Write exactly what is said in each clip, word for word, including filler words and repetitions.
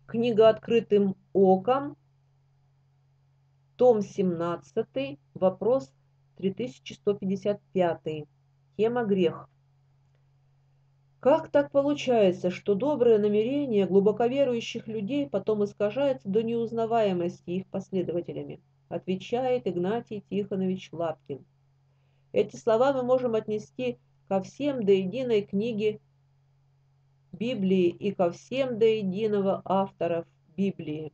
Книга «Открытым оком», том семнадцатый, вопрос три тысячи сто пятьдесят пятый. Тема «Грех». Как так получается, что доброе намерение глубоко верующих людей потом искажается до неузнаваемости их последователями? Отвечает Игнатий Тихонович Лапкин. Эти слова мы можем отнести ко всем до единой книги Библии и ко всем до единого авторов Библии.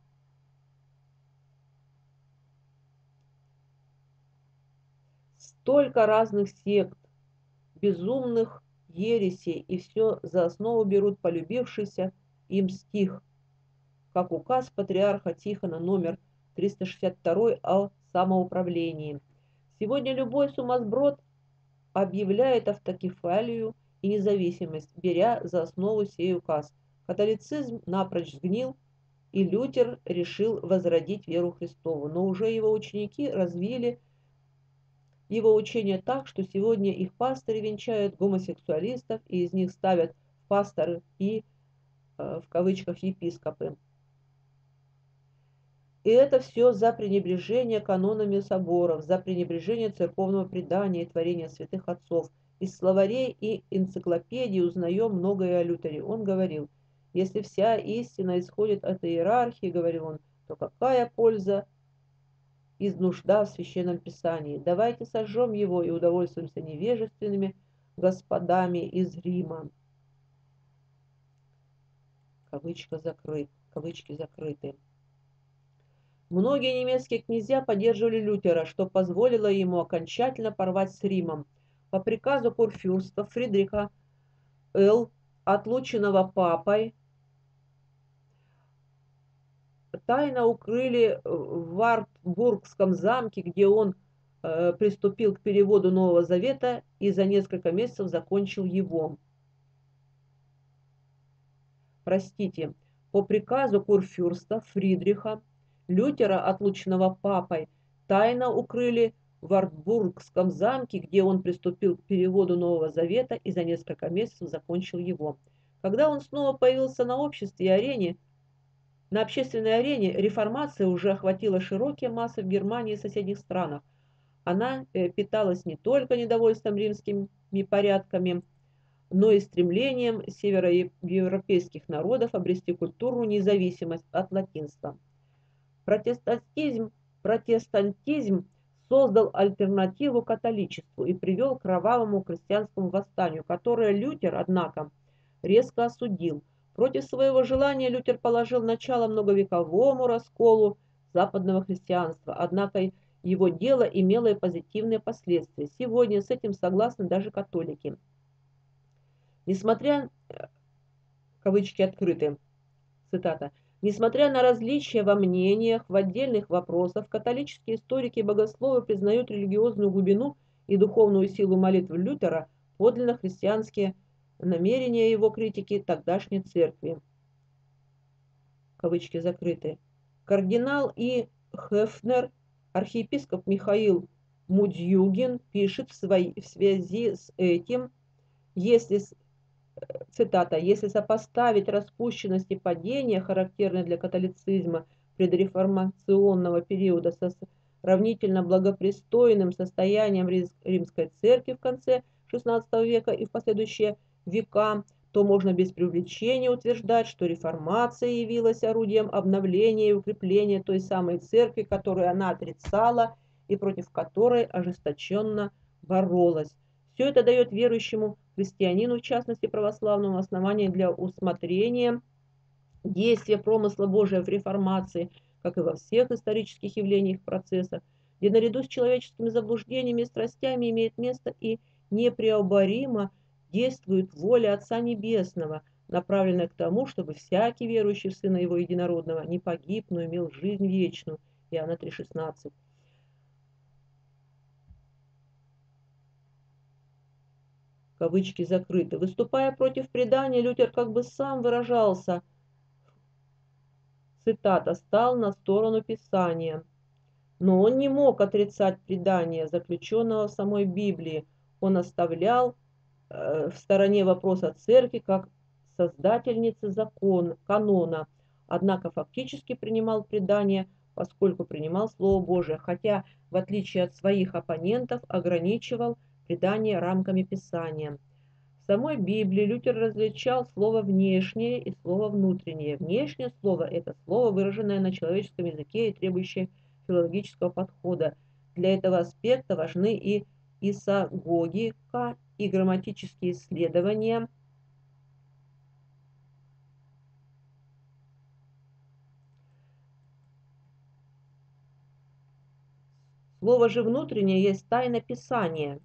Столько разных сект, безумных ересей, и все за основу берут полюбившийся им стих, как указ патриарха Тихона номер триста шестьдесят два о самоуправлении. Сегодня любой сумасброд объявляет автокефалию и независимость, беря за основу сей указ. Католицизм напрочь сгнил, и Лютер решил возродить веру Христову, но уже его ученики развили его учение так, что сегодня их пастыри венчают гомосексуалистов, и из них ставят пасторы и, в кавычках, епископы. И это все за пренебрежение канонами соборов, за пренебрежение церковного предания и творения святых отцов. Из словарей и энциклопедий узнаем многое о Лютере. Он говорил: если вся истина исходит от иерархии, говорил он, то какая польза из нужда в Священном Писании? Давайте сожжем его и удовольствуемся невежественными господами из Рима. Кавычка закрыт, кавычки закрыты. Многие немецкие князья поддерживали Лютера, что позволило ему окончательно порвать с Римом. По приказу курфюрста Фридриха Л., отлученного папой, тайно укрыли в Вартбургском замке, где он э, приступил к переводу Нового Завета и за несколько месяцев закончил его. Простите, по приказу курфюрста Фридриха Лютера, отлученного папой, тайно укрыли в Вартбургском замке, где он приступил к переводу Нового Завета и за несколько месяцев закончил его. Когда он снова появился на обществе и арене, на общественной арене, реформация уже охватила широкие массы в Германии и соседних странах. Она питалась не только недовольством римскими порядками, но и стремлением североевропейских народов обрести культурную независимость от латинства. Протестантизм, протестантизм создал альтернативу католичеству и привел к кровавому крестьянскому восстанию, которое Лютер, однако, резко осудил. Против своего желания Лютер положил начало многовековому расколу западного христианства, однако его дело имело и позитивные последствия. Сегодня с этим согласны даже католики. Несмотря, кавычки открыты, цитата, несмотря на различия во мнениях в отдельных вопросах, католические историки и богословы признают религиозную глубину и духовную силу молитв Лютера, подлинно христианские намерения его критики тогдашней церкви. Кавычки закрыты. Кардинал И. Хефнер, архиепископ Михаил Мудзюгин пишет в, своей, в связи с этим, если, цитата, если сопоставить распущенность и падение, характерные для католицизма предреформационного периода, со сравнительно благопристойным состоянием римской церкви в конце шестнадцатого века и в последующие века, то можно без преувеличения утверждать, что реформация явилась орудием обновления и укрепления той самой церкви, которую она отрицала и против которой ожесточенно боролась. Все это дает верующему христианину, в частности православному, основание для усмотрения действия промысла Божия в реформации, как и во всех исторических явлениях процессах, где наряду с человеческими заблуждениями и страстями имеет место и непреоборимо действует воля Отца Небесного, направленная к тому, чтобы всякий верующий в Сына Его Единородного не погиб, но имел жизнь вечную. Иоанна три шестнадцать. Кавычки закрыты. Выступая против предания, Лютер как бы сам выражался, цитата, стал на сторону Писания. Но он не мог отрицать предания, заключенного в самой Библии. Он оставлял э, в стороне вопрос о церкви как создательницы закона, канона. однако фактически принимал предание, поскольку принимал Слово Божие, хотя, в отличие от своих оппонентов, ограничивал предание рамками Писания. В самой Библии Лютер различал слово «внешнее» и слово «внутреннее». Внешнее слово – это слово, выраженное на человеческом языке и требующее филологического подхода. Для этого аспекта важны и исагогика, и грамматические исследования. Слово же «внутреннее» есть тайна Писания,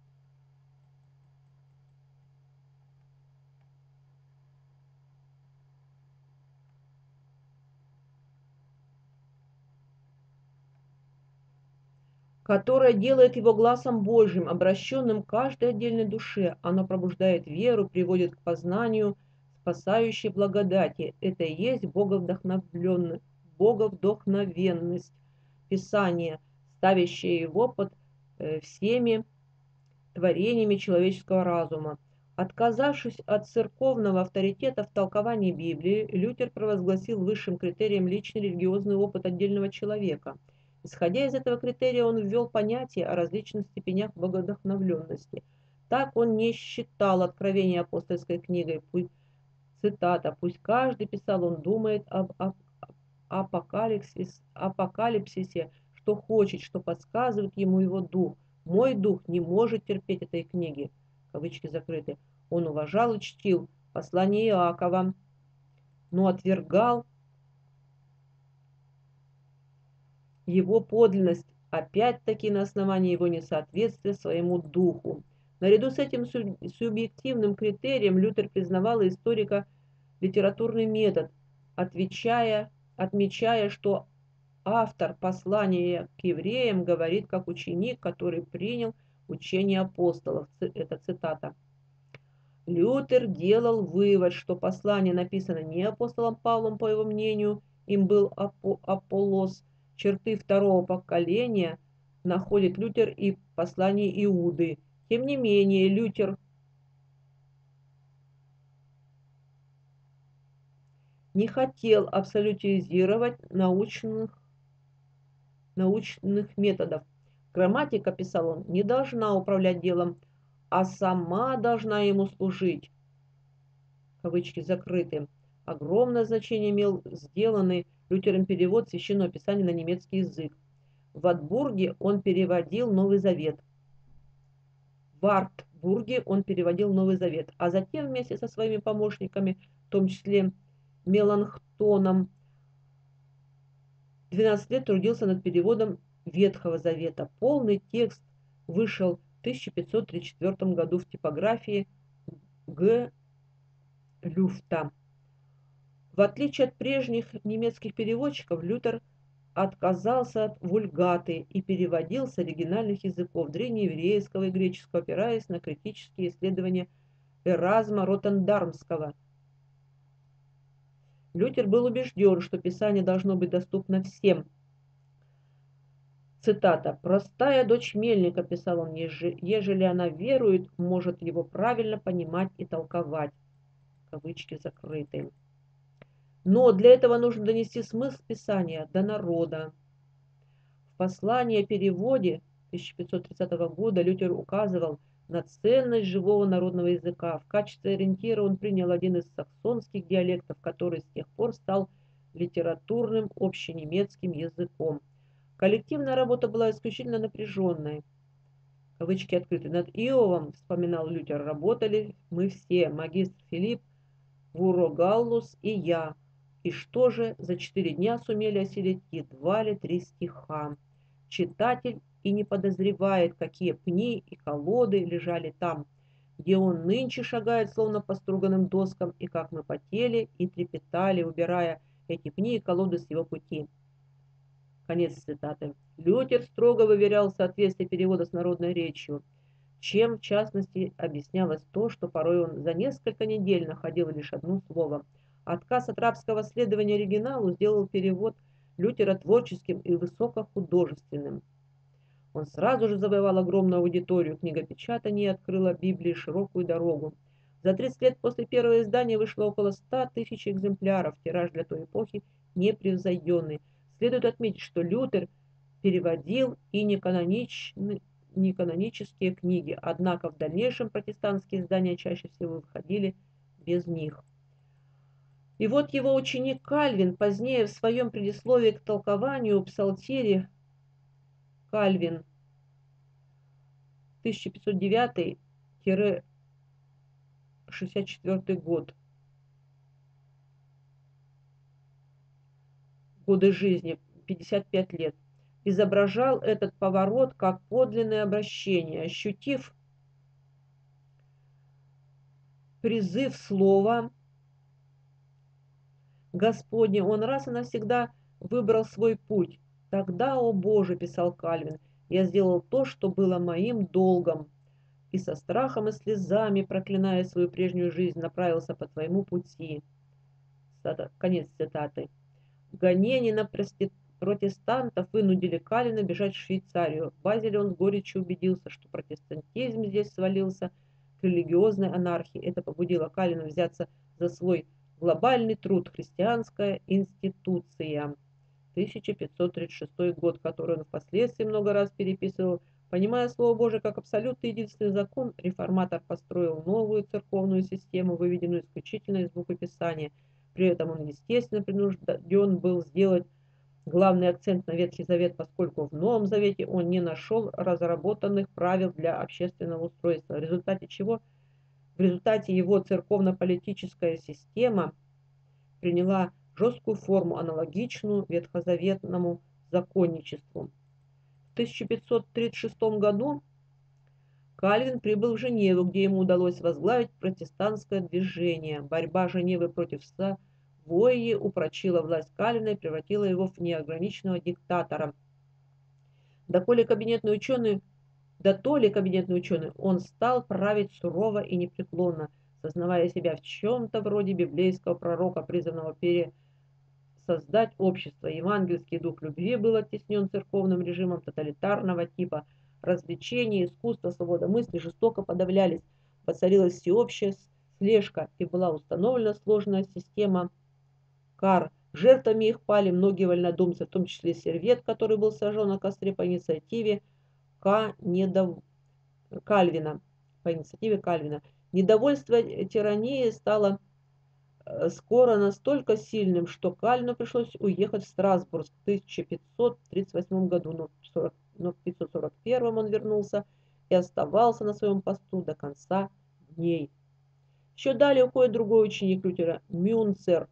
которое делает его глазом Божьим, обращенным к каждой отдельной душе. Оно пробуждает веру, приводит к познанию спасающей благодати. Это и есть боговдохновленность, боговдохновенность Писания, ставящая его под э, всеми творениями человеческого разума. Отказавшись от церковного авторитета в толковании Библии, Лютер провозгласил высшим критерием личный религиозный опыт отдельного человека. Исходя из этого критерия, он ввел понятие о различных степенях богодохновленности. Так он не считал откровение апостольской книгой, пусть, цитата, «Пусть каждый, писал он, думает об, об апокалипсис, апокалипсисе, что хочет, что подсказывает ему его дух. Мой дух не может терпеть этой книги». Кавычки закрыты. Он уважал и чтил послание Иакова, но отвергал его подлинность, опять-таки на основании его несоответствия своему духу. Наряду с этим субъективным критерием Лютер признавал историко-литературный метод, отвечая, отмечая, что автор послания к евреям говорит как ученик, который принял учение апостолов. Это цитата. Лютер делал вывод, что послание написано не апостолом Павлом, по его мнению, им был Аполлос. Черты второго поколения находит Лютер и в послании Иуды. Тем не менее, Лютер не хотел абсолютизировать научных, научных методов. Грамматика, писал он, не должна управлять делом, а сама должна ему служить. Кавычки закрыты. Огромное значение имел сделанный Лютером перевод Священного Писания на немецкий язык. В Вартбурге он переводил Новый Завет. В Вартбурге он переводил Новый Завет, а затем вместе со своими помощниками, в том числе Меланхтоном, двенадцать лет трудился над переводом Ветхого Завета. Полный текст вышел в тысяча пятьсот тридцать четвёртом году в типографии Г. Люфта. В отличие от прежних немецких переводчиков, Лютер отказался от вульгаты и переводил с оригинальных языков древнееврейского и греческого, опираясь на критические исследования Эразма Ротендармского. Лютер был убежден, что Писание должно быть доступно всем. Цитата. «Простая дочь мельника, писал он, ежели она верует, может его правильно понимать и толковать». Кавычки закрыты. Но для этого нужно донести смысл Писания до народа. В послании о переводе тысяча пятьсот тридцатого года Лютер указывал на ценность живого народного языка. В качестве ориентира он принял один из саксонских диалектов, который с тех пор стал литературным общенемецким языком. Коллективная работа была исключительно напряженной. Кавычки открыты. Над Иовом, вспоминал Лютер, работали мы все, магистр Филипп, Вурогаллус и я. И что же, за четыре дня сумели осилить едва ли три стиха. Читатель и не подозревает, какие пни и колоды лежали там, где он нынче шагает, словно по струганным доскам, и как мы потели и трепетали, убирая эти пни и колоды с его пути. Конец цитаты. Лютер строго выверял соответствие перевода с народной речью, чем, в частности, объяснялось то, что порой он за несколько недель находил лишь одно слово. Отказ от рабского следования оригиналу сделал перевод Лютера творческим и высокохудожественным. Он сразу же завоевал огромную аудиторию книгопечатания и открыла Библии широкую дорогу. За тридцать лет после первого издания вышло около ста тысяч экземпляров, тираж для той эпохи непревзойденный. Следует отметить, что Лютер переводил и неканоничные, неканонические книги, однако в дальнейшем протестантские издания чаще всего выходили без них. И вот его ученик Кальвин позднее в своем предисловии к толкованию Псалтири Кальвин тысяча пятьсот девятый — шестьдесят четвёртый год, годы жизни, пятьдесят пять лет, изображал этот поворот как подлинное обращение, ощутив призыв слова Господня, он раз и навсегда выбрал свой путь. Тогда, о Боже, писал Кальвин, я сделал то, что было моим долгом, и со страхом и слезами, проклиная свою прежнюю жизнь, направился по твоему пути. Конец цитаты. Гонения на протестантов вынудили Кальвина бежать в Швейцарию. В Базеле он с горечью убедился, что протестантизм здесь свалился к религиозной анархии. Это побудило Кальвина взяться за свой глобальный труд «Христианская институция», тысяча пятьсот тридцать шестой год, который он впоследствии много раз переписывал. Понимая Слово Божие как абсолютно единственный закон, реформатор построил новую церковную систему, выведенную исключительно из буквы Писания. При этом он, естественно, принужден был сделать главный акцент на Ветхий Завет, поскольку в Новом Завете он не нашел разработанных правил для общественного устройства, в результате чего в результате его церковно-политическая система приняла жесткую форму, аналогичную ветхозаветному законничеству. В тысяча пятьсот тридцать шестом году Кальвин прибыл в Женеву, где ему удалось возглавить протестантское движение. Борьба Женевы против Савойи упрочила власть Кальвина и превратила его в неограниченного диктатора. Доколе кабинетный ученый Да то ли кабинетный ученый, он стал править сурово и непреклонно, сознавая себя в чем-то вроде библейского пророка, призванного пересоздать общество. Евангельский дух любви был оттеснен церковным режимом тоталитарного типа. Развлечения, искусство, свобода мысли жестоко подавлялись. Воцарилась всеобщая слежка и была установлена сложная система кар. Жертвами их пали многие вольнодумцы, в том числе Сервет, который был сожжен на костре по инициативе К. Недов... Кальвина, по инициативе Кальвина. Недовольство тиранией стало скоро настолько сильным, что Кальвину пришлось уехать в Страсбург в тысяча пятьсот тридцать восьмом году, но в, сорок, но в пятьсот сорок первом он вернулся и оставался на своем посту до конца дней. Еще далее уходит другой ученик Лютера, Мюнцер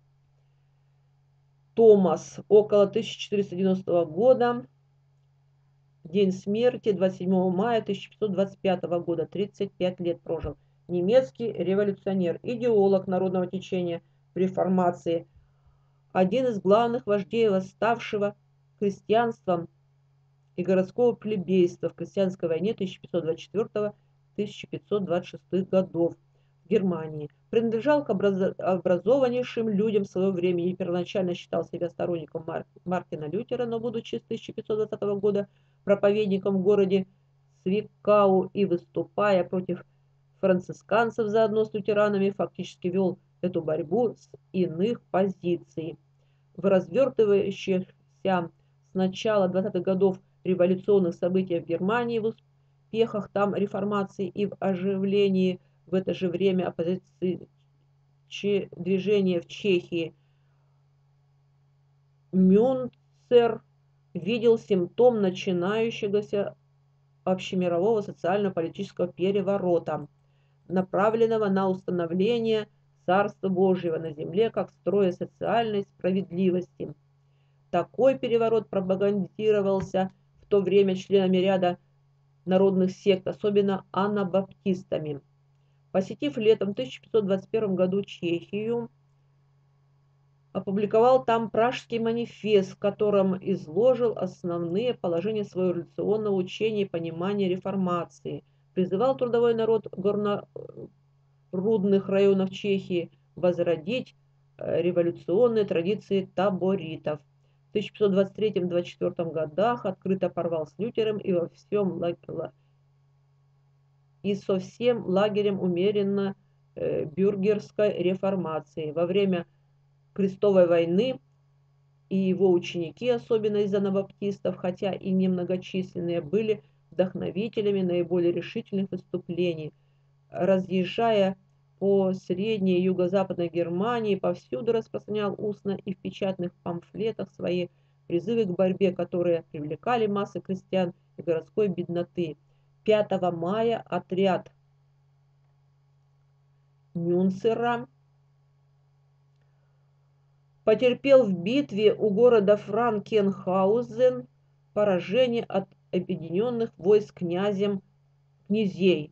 Томас, около тысяча четыреста девяностого года. День смерти двадцать седьмого мая тысяча пятьсот двадцать пятого года, тридцать пять лет прожил. Немецкий революционер, идеолог народного течения реформации, один из главных вождей восставшего крестьянства и городского плебейства в крестьянской войне тысяча пятьсот двадцать четвёртого — тысяча пятьсот двадцать шестого годов в Германии. Принадлежал к образованнейшим людям своего времени и первоначально считал себя сторонником Мар Мартина Лютера, но будучи с тысяча пятьсот двадцатого года проповедником в городе Свикау и выступая против францисканцев заодно с лютеранами, фактически вел эту борьбу с иных позиций. В развертывающихся с начала двадцатых годов революционных событиях в Германии, в успехах там реформации и в оживлении в это же время оппозиции движения в Чехии, Мюнцер видел симптом начинающегося общемирового социально-политического переворота, направленного на установление Царства Божьего на земле как строя социальной справедливости. Такой переворот пропагандировался в то время членами ряда народных сект, особенно анабаптистами. Посетив летом тысяча пятьсот двадцать первом году Чехию, опубликовал там Пражский манифест, в котором изложил основные положения своего революционного учения и понимания реформации. Призывал трудовой народ горнорудных районов Чехии возродить революционные традиции таборитов. В тысяча пятьсот двадцать третьем — двадцать четвёртом годах открыто порвал с Лютером и во всем и со всем лагерем умеренно э, бюргерской реформации. Во время крестовой войны и его ученики, особенно из анабаптистов, хотя и немногочисленные, были вдохновителями наиболее решительных выступлений. Разъезжая по средней и юго-западной Германии, повсюду распространял устно и в печатных памфлетах свои призывы к борьбе, которые привлекали массы крестьян и городской бедноты. пятого мая отряд Мюнцера потерпел в битве у города Франкенхаузен поражение от объединенных войск князем князей.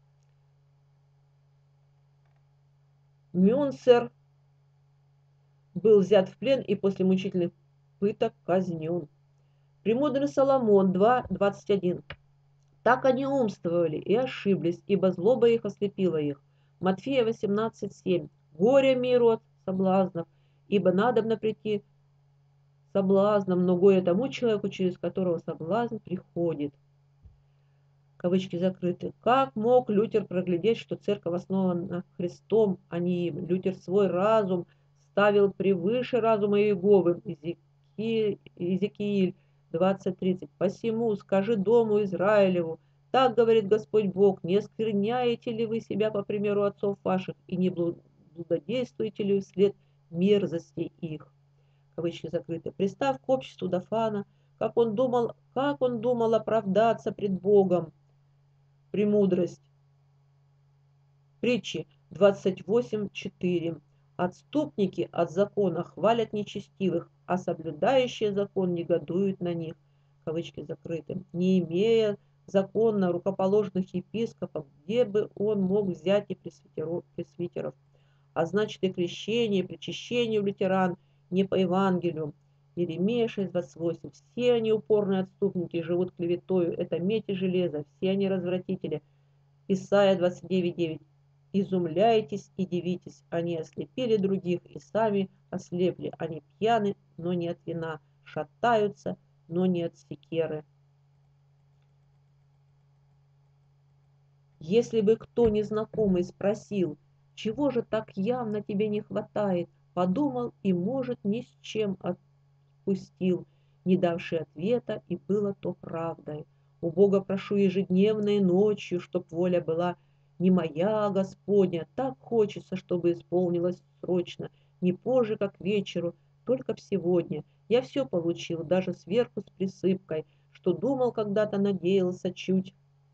Мюнцер был взят в плен и после мучительных пыток казнен. Премудрый Соломон два двадцать один. Так они умствовали и ошиблись, ибо злоба их ослепила их. Матфея восемнадцать семь. Горе миру от соблазнов, ибо надобно прийти соблазном, но горе тому человеку, через которого соблазн приходит. Кавычки закрыты. Как мог Лютер проглядеть, что церковь основана Христом, а не им? Лютер свой разум ставил превыше разума Иеговы. Иезекииль двадцать тридцать. Посему скажи дому Израилеву, так говорит Господь Бог, не оскверняете ли вы себя по примеру отцов ваших, и не блудодействуете ли вслед мерзостей их? Кавычки закрыты. Пристав к обществу Дафана, как он думал, как он думал оправдаться пред Богом. Премудрость. Притчи двадцать восемь четыре. Отступники от закона хвалят нечестивых, а соблюдающие закон негодуют на них. Кавычки закрыты. Не имея законно рукоположенных епископов, где бы он мог взять и пресвитеров, а значит и крещение, и причащение у лютеран не по Евангелию. Иеремия шесть двадцать восемь. Все они упорные отступники, живут клеветою, это медь и железо, все они развратители. Исайя двадцать девять девять. Изумляйтесь и дивитесь, они ослепили других и сами ослепли, они пьяны, но не от вина, шатаются, но не от секеры. Если бы кто незнакомый спросил, чего же так явно тебе не хватает, подумал и, может, ни с чем отпустил, не давший ответа, и было то правдой. У Бога прошу ежедневно и ночью, чтоб воля была не моя, Господня, так хочется, чтобы исполнилось срочно, не позже, как вечеру, только б сегодня. Я все получил, даже сверху с присыпкой, что думал когда-то, надеялся чуть.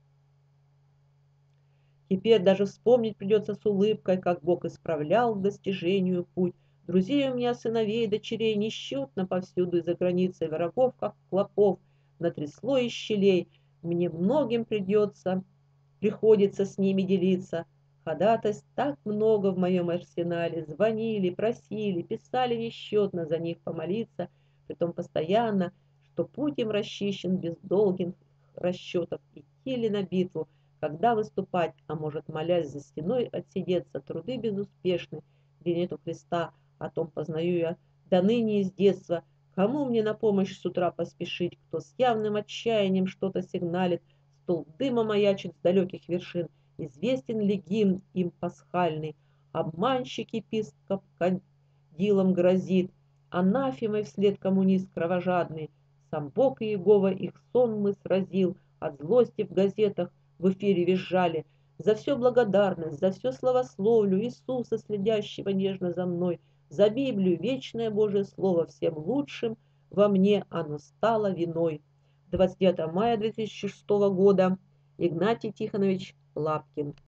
Теперь даже вспомнить придется с улыбкой, как Бог исправлял к достижению путь. Друзей у меня, сыновей и дочерей, несчетно повсюду, и за границей врагов, как клопов, натрясло из щелей. Мне многим придется, приходится с ними делиться. Ходатайств так много в моем арсенале, звонили, просили, писали несчетно за них помолиться, притом постоянно, что путь им расчищен без долгих расчетов, идти ли на битву, когда выступать, а может, молясь за стеной, отсидеться, труды безуспешны, где нету Христа, о том познаю я до ныне из детства. Кому мне на помощь с утра поспешить, кто с явным отчаянием что-то сигналит, столб дыма маячит с далеких вершин, известен ли гимн им пасхальный, обманщик епископ кадилом грозит, анафемой вслед коммунист кровожадный, сам Бог Иегова их сонмы сразил, от злости в газетах в эфире визжали. За все благодарность, за все славословлю Иисуса, следящего нежно за мной, за Библию, вечное Божие Слово, всем лучшим во мне оно стало виной. двадцать девятого мая две тысячи шестого года. Игнатий Тихонович Лапкин.